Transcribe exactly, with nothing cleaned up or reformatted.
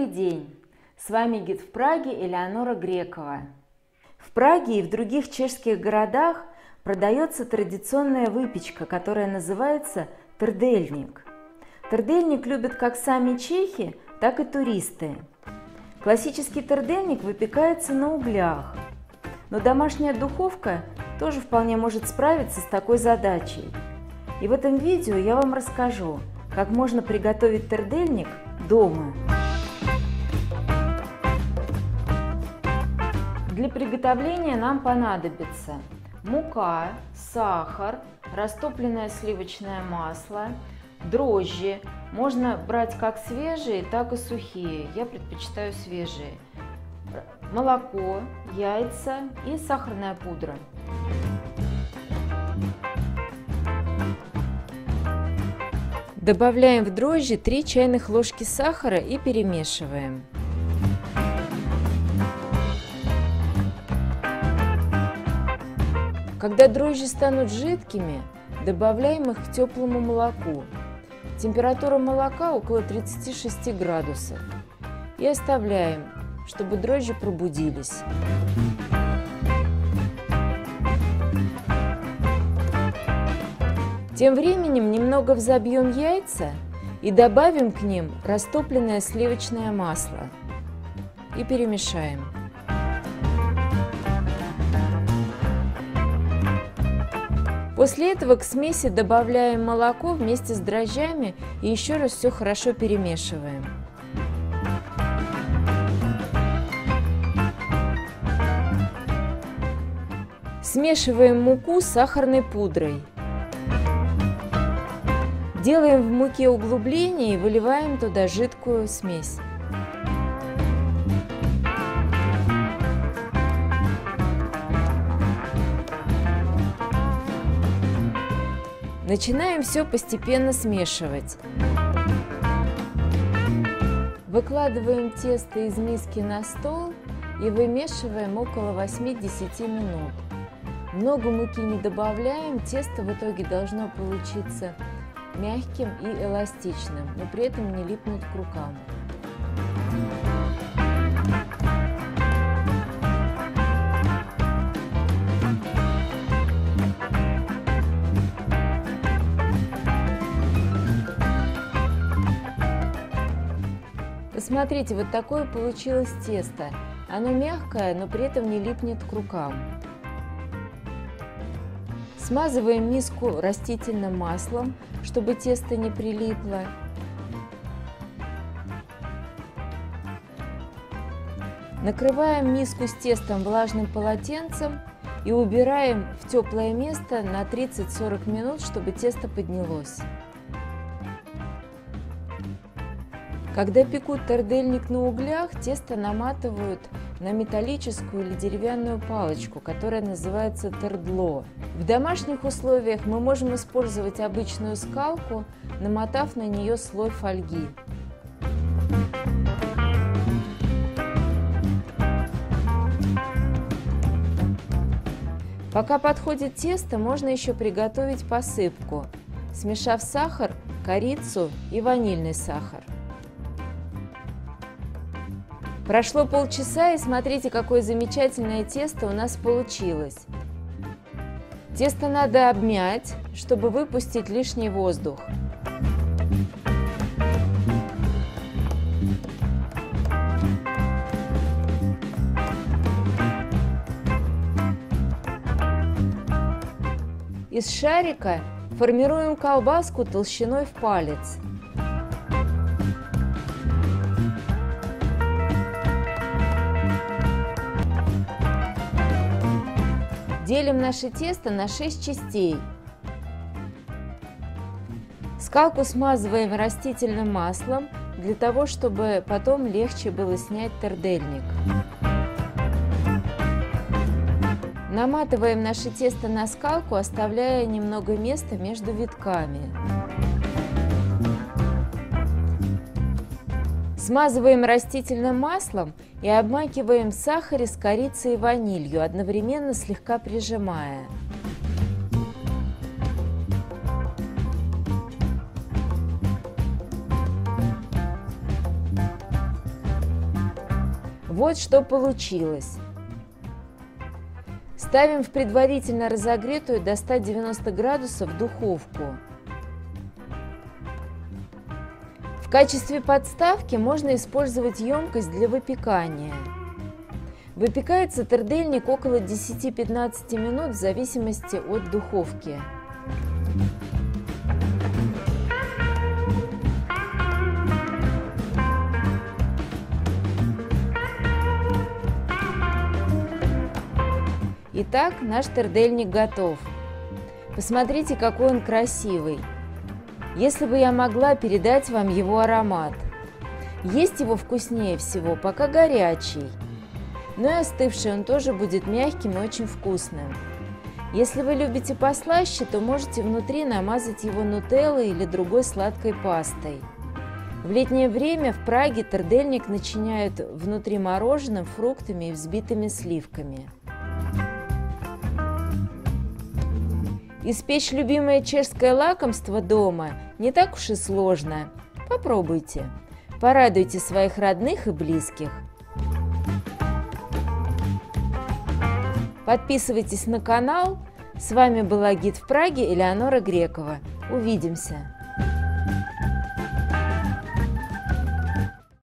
день! С вами гид в Праге Элеонора Грекова. В Праге и в других чешских городах продается традиционная выпечка, которая называется трдельник. Трдельник любят как сами чехи, так и туристы. Классический трдельник выпекается на углях, но домашняя духовка тоже вполне может справиться с такой задачей. И в этом видео я вам расскажу, как можно приготовить трдельник дома. Для приготовления нам понадобится мука, сахар, растопленное сливочное масло, дрожжи. Можно брать как свежие, так и сухие. Я предпочитаю свежие. Молоко, яйца и сахарная пудра. Добавляем в дрожжи три чайных ложки сахара и перемешиваем. Когда дрожжи станут жидкими, добавляем их к теплому молоку. Температура молока около тридцати шести градусов. И оставляем, чтобы дрожжи пробудились. Тем временем немного взобьем яйца и добавим к ним растопленное сливочное масло. И перемешаем. После этого к смеси добавляем молоко вместе с дрожжами и еще раз все хорошо перемешиваем. Смешиваем муку с сахарной пудрой. Делаем в муке углубление и выливаем туда жидкую смесь. Начинаем все постепенно смешивать. Выкладываем тесто из миски на стол и вымешиваем около восьми-десяти минут. Много муки не добавляем, тесто в итоге должно получиться мягким и эластичным, но при этом не липнуть к рукам. Посмотрите, вот такое получилось тесто. Оно мягкое, но при этом не липнет к рукам. Смазываем миску растительным маслом, чтобы тесто не прилипло. Накрываем миску с тестом влажным полотенцем и убираем в теплое место на тридцать-сорок минут, чтобы тесто поднялось. Когда пекут трдельник на углях, тесто наматывают на металлическую или деревянную палочку, которая называется трдло. В домашних условиях мы можем использовать обычную скалку, намотав на нее слой фольги. Пока подходит тесто, можно еще приготовить посыпку, смешав сахар, корицу и ванильный сахар. Прошло полчаса, и смотрите, какое замечательное тесто у нас получилось. Тесто надо обмять, чтобы выпустить лишний воздух. Из шарика формируем колбаску толщиной в палец. Делим наше тесто на шесть частей. Скалку смазываем растительным маслом, для того, чтобы потом легче было снять трдельник. Наматываем наше тесто на скалку, оставляя немного места между витками. Смазываем растительным маслом и обмакиваем в сахаре с корицей и ванилью, одновременно слегка прижимая. Вот что получилось. Ставим в предварительно разогретую до ста девяноста градусов духовку. В качестве подставки можно использовать емкость для выпекания. Выпекается тырдельник около десяти-пятнадцати минут в зависимости от духовки. Итак, наш тырдельник готов. Посмотрите, какой он красивый. Если бы я могла передать вам его аромат. Есть его вкуснее всего, пока горячий. Но и остывший он тоже будет мягким и очень вкусным. Если вы любите послаще, то можете внутри намазать его нутеллой или другой сладкой пастой. В летнее время в Праге тырдельник начиняют внутри мороженым, фруктами и взбитыми сливками. Испечь любимое чешское лакомство дома не так уж и сложно. Попробуйте. Порадуйте своих родных и близких. Подписывайтесь на канал. С вами была гид в Праге Элеонора Грекова. Увидимся!